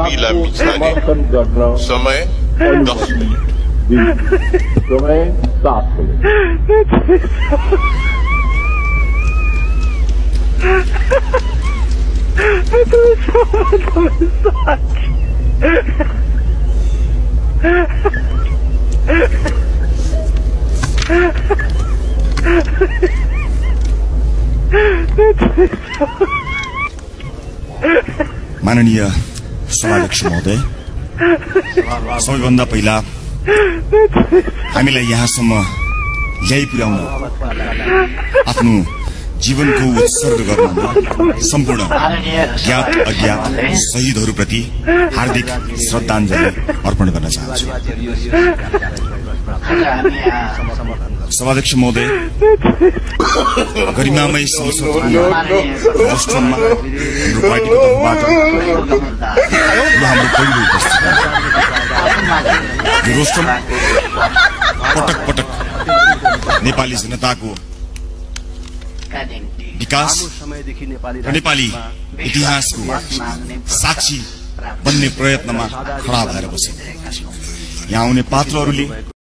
लामी छाने समय 10 मिनट समय 7 मिनट माननीय सभाध्यक्ष महोदय, सबैभन्दा पहिला हामीलाई यहाँसम्म ल्याइ पुर्याउन आफ्नो जीवनको उत्सर्ग गर्न सम्पूर्ण ज्ञात अज्ञात शहीदहरूप्रति हार्दिक श्रद्धाञ्जली अर्पण गर्न चाहन्छु। सभाध्यक्ष महोदय, गरिमामय संसदको रोस्टरमा हाम्रो पार्टीको तर्फबाट हाम्रो पहिलो उपस्थिति। यो रोस्टम पटक पटक नेपाली जनताको विकास र नेपाली इतिहासको साक्षी बन्ने प्रयत्नमा खडा भएर बसेको। यहाँ आउने पात्रहरूले